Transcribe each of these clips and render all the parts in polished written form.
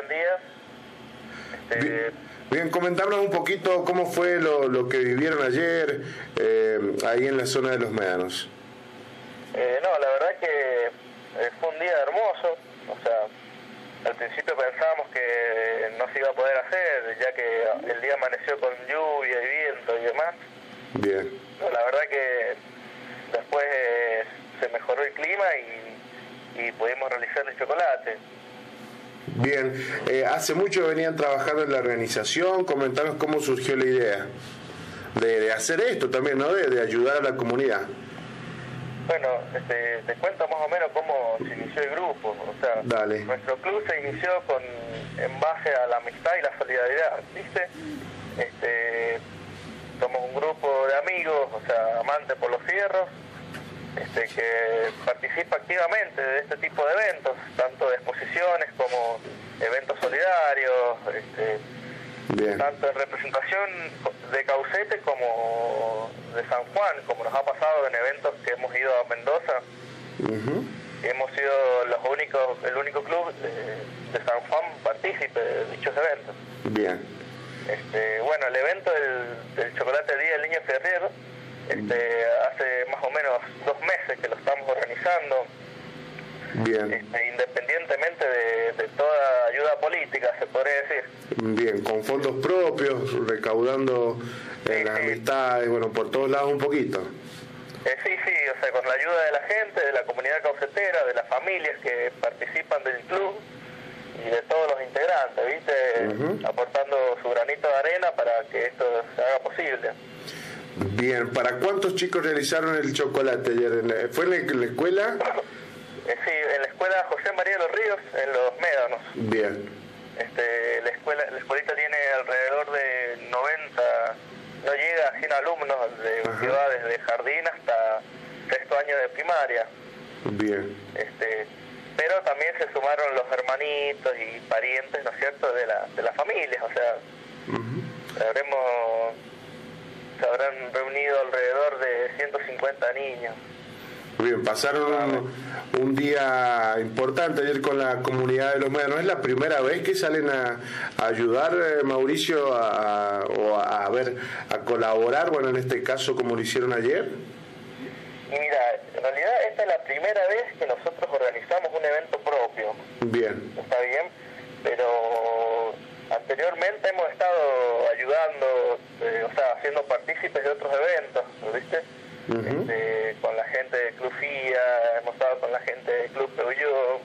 Sebastián Díaz. Bien, comentarnos un poquito cómo fue lo que vivieron ayer ahí en la zona de Los Médanos. No, la verdad que fue un día hermoso. O sea, al principio pensábamos que no se iba a poder hacer, ya que el día amaneció con lluvia y viento y demás. Bien. No, la verdad que después se mejoró el clima y pudimos realizar el chocolate. Bien, hace mucho venían trabajando en la organización. Comentanos cómo surgió la idea de hacer esto también, ¿no? De ayudar a la comunidad. Bueno, te cuento más o menos cómo se inició el grupo. O sea, Dale. Nuestro club se inició en base a la amistad y la solidaridad, ¿viste? Somos un grupo de amigos, o sea, amantes por los fierros, que participa activamente de este tipo de eventos, tanto de exposiciones como eventos solidarios, Bien. tanto en representación de Caucete como de San Juan, como nos ha pasado en eventos que hemos ido a Mendoza. Hemos sido el único club de San Juan partícipe de dichos eventos. Bien. Bueno, el evento del Chocolate Día del Niño Fierrero, hace más o menos 2 meses que lo estamos organizando. Bien. Independientemente de toda ayuda política, se podría decir. Bien, con fondos propios, recaudando las amistades, bueno, por todos lados un poquito. Sí, o sea, con la ayuda de la gente, de la comunidad caucetera, de las familias que participan del club y de todos los integrantes, ¿viste? Aportando su granito de arena para que esto se haga posible. Bien, ¿para cuántos chicos realizaron el chocolate ayer? ¿Fue en la escuela? Sí, en la escuela José María de los Ríos, en Los Médanos. Bien. La escuelita tiene alrededor de 90, no llega a 100 alumnos, que va desde jardín hasta 6º año de primaria. Bien. Pero también se sumaron los hermanitos y parientes, ¿no es cierto?, de las familias, o sea, se habrán reunido alrededor de 150 niños. Bien, pasaron un día importante ayer con la comunidad de Los Médanos. ¿Es la primera vez que salen a ayudar, Mauricio, a colaborar, bueno, en este caso como lo hicieron ayer? Mira, en realidad esta es la primera vez que nosotros organizamos un evento propio. Bien. Está bien, pero anteriormente hemos estado ayudando, o sea, haciendo partícipes de otros eventos, ¿viste? Con la gente del Club FIA, hemos estado con la gente del Club Peugeot,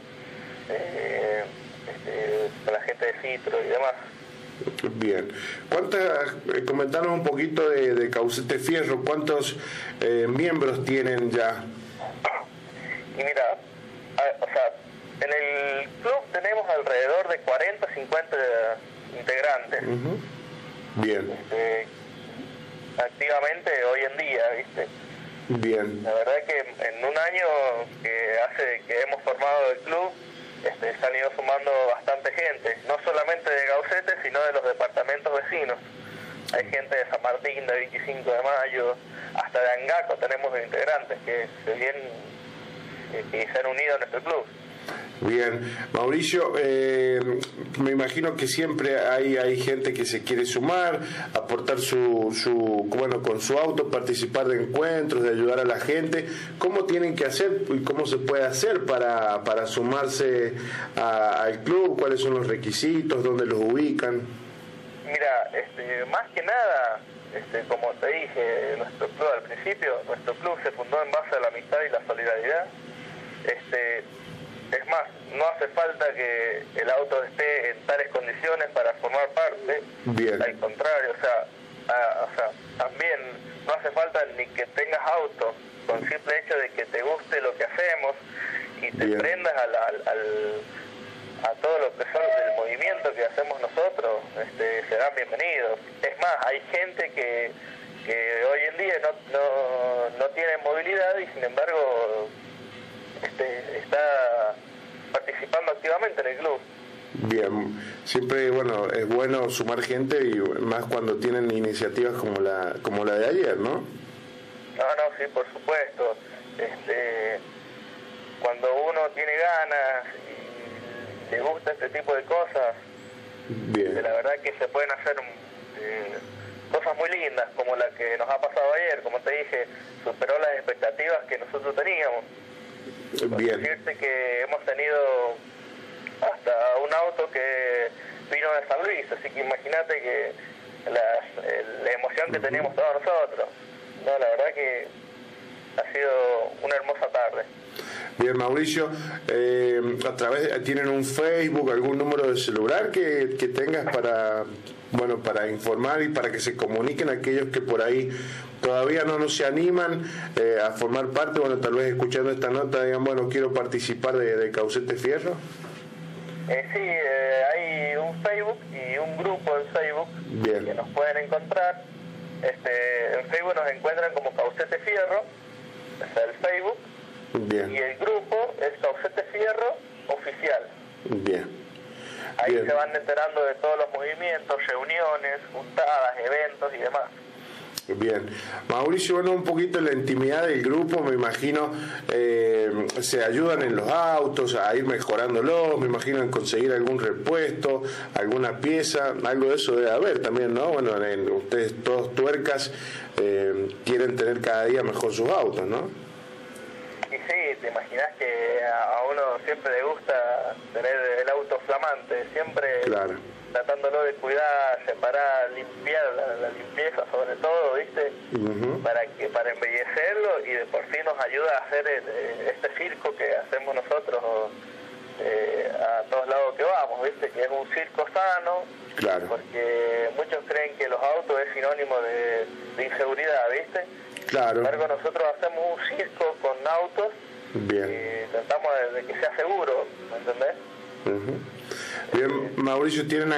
con la gente de Citro y demás. Bien. Comentanos un poquito de Caucete Fierro, ¿cuántos miembros tienen ya? Y mira, o sea, en el club tenemos alrededor de 40, 50 integrantes. Bien. Activamente hoy en día, ¿viste? Bien. La verdad es que en un año que hemos formado el club, se han ido sumando bastante gente, no solamente de Caucete, sino de los departamentos vecinos. Hay gente de San Martín, de 25 de Mayo, hasta de Angaco tenemos integrantes que se han unido a nuestro club. Bien, Mauricio, me imagino que siempre hay gente que se quiere sumar, aportar con su auto, participar de encuentros, de ayudar a la gente. ¿Cómo tienen que hacer y cómo se puede hacer para sumarse al club? ¿Cuáles son los requisitos? ¿Dónde los ubican? Mira, más que nada, como te dije, nuestro club al principio, nuestro club se fundó en base a la amistad y la solidaridad. Es más, no hace falta que el auto esté en tales condiciones para formar parte. Bien. Al contrario, o sea, también no hace falta ni que tengas auto, con simple hecho de que te guste lo que hacemos y te prendas a todo lo que son el movimiento que hacemos nosotros, serán bienvenidos. Es más, hay gente que hoy en día no tiene movilidad y sin embargo está participando activamente en el club. Bien, siempre es bueno sumar gente y más cuando tienen iniciativas como la de ayer, ¿no? No, sí, por supuesto. Cuando uno tiene ganas y le gusta este tipo de cosas, Bien. La verdad que se pueden hacer cosas muy lindas, como la que nos ha pasado ayer. Como te dije, superó las expectativas que nosotros teníamos. Bien. Decirte que hemos tenido hasta un auto que vino de San Luis, así que imagínate que la emoción que teníamos todos nosotros. No, la verdad que ha sido una hermosa tarde. Bien, Mauricio, a través tienen un Facebook, algún número de celular que tengas para informar y para que se comuniquen aquellos que por ahí todavía no se animan a formar parte, bueno, tal vez escuchando esta nota digan, bueno, quiero participar de Caucete Fierro. Sí, hay un Facebook y un grupo en Facebook. Bien. Que nos pueden encontrar. En Facebook nos encuentran como Caucete Fierro, es el Facebook. Bien. Y el grupo es Caucete Fierro Oficial. Bien. Ahí Bien. se van enterando de todos los movimientos, reuniones, juntadas, eventos y demás. Bien. Mauricio, bueno, un poquito en la intimidad del grupo, me imagino, se ayudan en los autos a ir mejorándolos, me imagino en conseguir algún repuesto, alguna pieza, algo de eso debe haber también, ¿no? Bueno, ustedes todos tuercas quieren tener cada día mejor sus autos, ¿no? Y sí, te imaginas que a uno siempre le gusta tener el auto flamante, siempre claro. Tratándolo de cuidar, separar, limpiar, la limpieza sobre todo, ¿viste? Para embellecerlo y de por sí nos ayuda a hacer este circo que hacemos nosotros a todos lados que vamos, ¿viste? Que es un circo sano, claro. Porque muchos creen que los autos es sinónimo de inseguridad, ¿viste? Claro. Sin embargo, nosotros hacemos un circo con autos. Bien. Y tratamos de que sea seguro, ¿me entendés? Bien, Mauricio, ¿tienen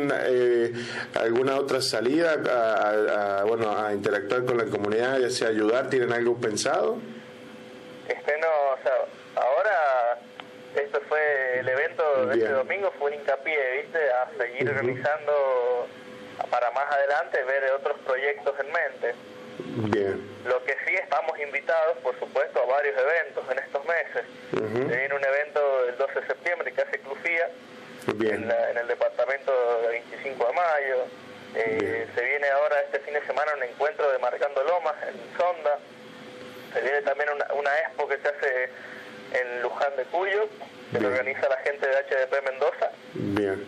alguna otra salida a interactuar con la comunidad, ya sea ayudar? ¿Tienen algo pensado? No, o sea, ahora esto fue el evento de este domingo, fue un hincapié, ¿viste? A seguir realizando para más adelante, ver otros proyectos en mente. Bien. Lo que sí, estamos invitados, por supuesto, a varios eventos en estos meses. Se viene un evento el 12 de septiembre que hace Clufía, en el departamento de 25 de mayo. Se viene ahora este fin de semana un encuentro de Marcando Lomas en Sonda. Se viene también una expo que se hace en Luján de Cuyo, que lo organiza la gente de HDP Mendoza. Bien.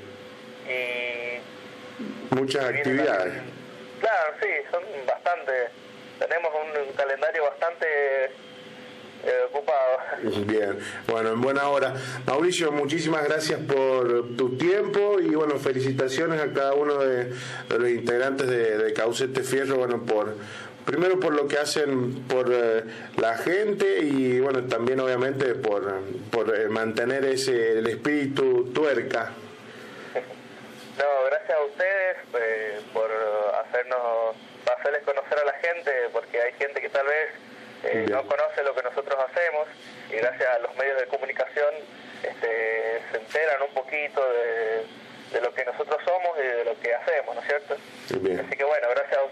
Y muchas actividades. Claro, sí, son bastantes. Tenemos un calendario bastante ocupado. Bien, bueno, en buena hora. Mauricio, muchísimas gracias por tu tiempo y bueno, felicitaciones a cada uno de los integrantes de Caucete Fierro, bueno, primero por lo que hacen por la gente y bueno, también obviamente por mantener el espíritu tuerca. No, gracias a ustedes por hacerles conocer a la gente, porque hay gente que tal vez no conoce lo que nosotros hacemos y gracias a los medios de comunicación se enteran un poquito de lo que nosotros somos y de lo que hacemos, ¿no es cierto? Bien. Así que bueno, gracias a